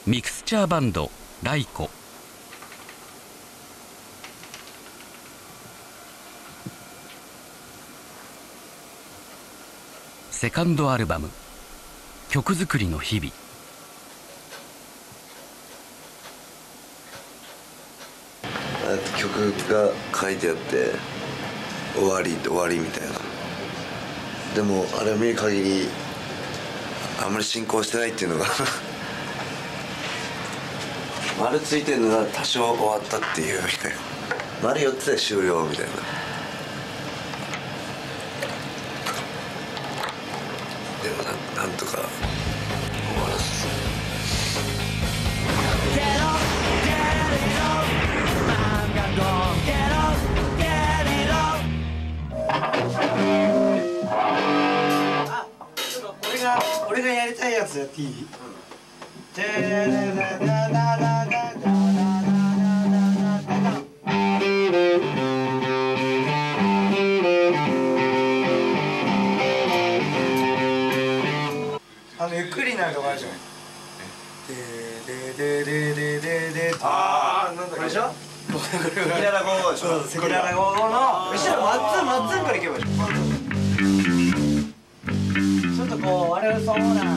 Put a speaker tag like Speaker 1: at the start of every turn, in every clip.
Speaker 1: ミクスチャーバンドライコ。セカンドアルバム曲作りの日々。
Speaker 2: 曲が書いてあって終わりみたいな。でもあれを見る限りあんまり進行してないっていうのが丸ついてるのが多少終わったっていうみたいな、丸4つで終了みたいな。でもなんとか終わらす。
Speaker 3: 俺がやりたいやつやっていい？ゆっくりなるバージョン。ああ、なんだっけ。これでしょ？セキララ55でしょ？セキララ55の後ろマッツンからいけばいい。ちょっとこう割れるそうな。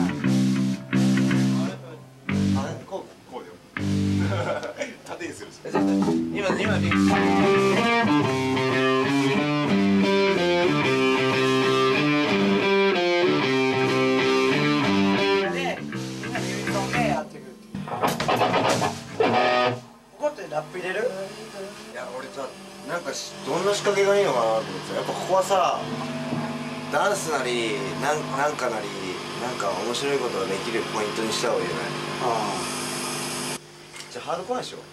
Speaker 3: こうよ。縦にする。今。ラップ入れる？いや俺さ、なんかどんな仕掛けがいいのかなと思って、やっぱここはさダンスなりなんかなりなんか面白いことができるポイントにした方がいいよね。じゃあハードコアにしよう。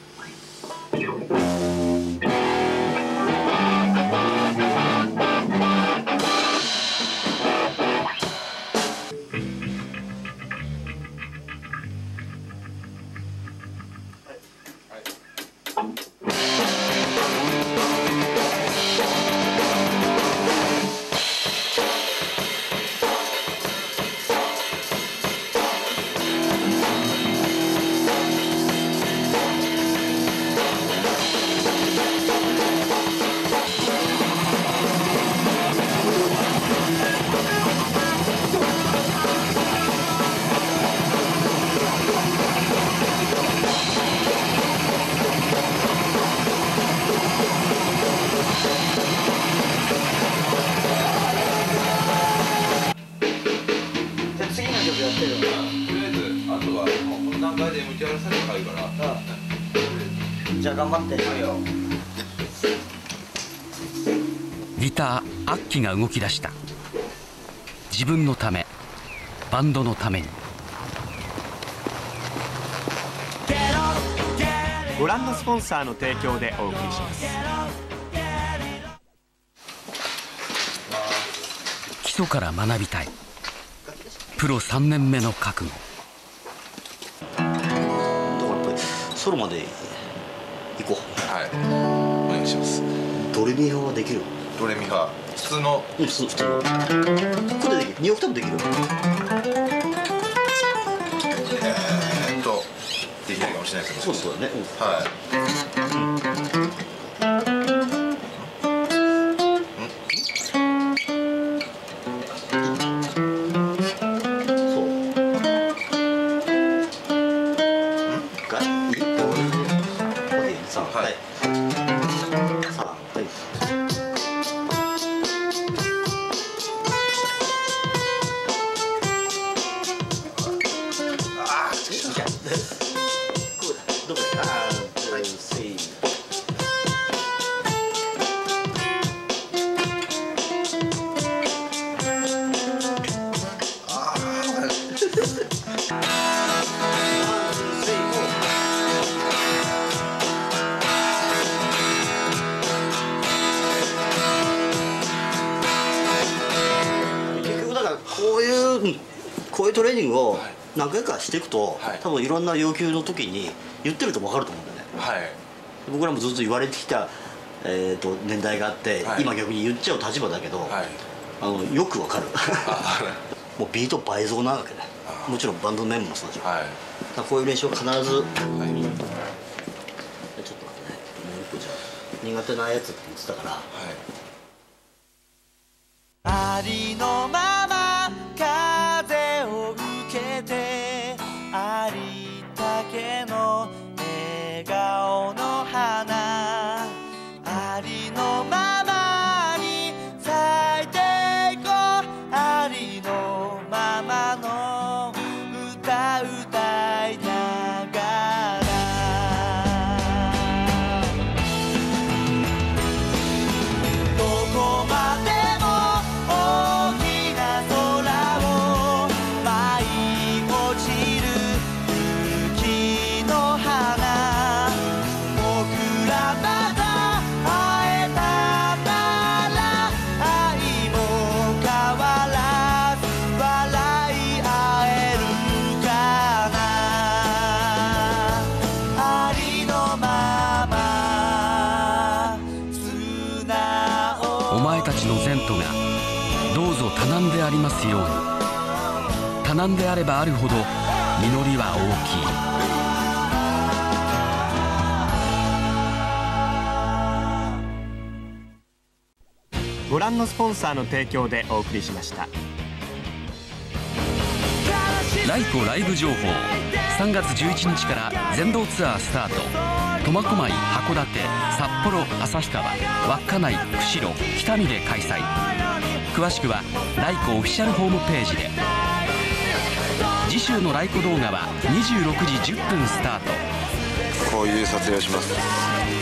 Speaker 3: じゃあ頑張って。
Speaker 1: ギターアッキが動き出した。自分のため、バンドのために。
Speaker 4: ご覧のスポンサーの提供でお送りします。
Speaker 1: 基礎から学びたい。プロ3年目の覚悟。
Speaker 5: ソロまで行こう。
Speaker 6: はい、お願いします。
Speaker 5: ドレミファはできる？
Speaker 6: ドレミファ普通の、
Speaker 5: 普通のこれでできる？2オクターブできる？
Speaker 6: できないかもしれないですけど。
Speaker 5: そうだね。
Speaker 6: はい。
Speaker 5: こういうトレーニングを何回かしていくと、多分いろんな要求の時に言ってると分かると思うんだよね。はい、僕らもずっと言われてきた、年代があって、今逆に言っちゃう立場だけど、よく分かるもうビート倍増なわけね。 もちろんバンドのメンバーもそうでしょ、だからこういう練習を必ず、ちょっと待ってね、もう一個じゃ苦手なやつって言ってたから、
Speaker 7: ありのまま風を受けて、ありったけの笑顔の花、ありのままに咲いていこう、ありのままの歌歌いながら、どこまでも大きな空を舞い落ちる雪の花、僕らまた会えたなら、愛も変わらず笑い合えるかな、ありのまま素直。
Speaker 1: お前たちの前途がどうぞ多難でありますように。多難であればあるほど実りは大きい。
Speaker 4: ご覧のスポンサーの提供でお送りしました。
Speaker 1: ライコライブ情報、3月11日から全道ツアースタート。苫小牧、函館、札幌、旭川、稚内、釧路、北見で開催。詳しくはライコオフィシャルホームページで。次週のライコ動画は26時10分スタート。
Speaker 2: こういう撮影をします。